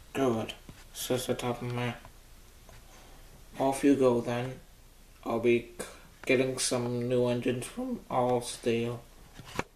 Good, says the top man. Off you go then. I'll be getting some new engines from All Steel.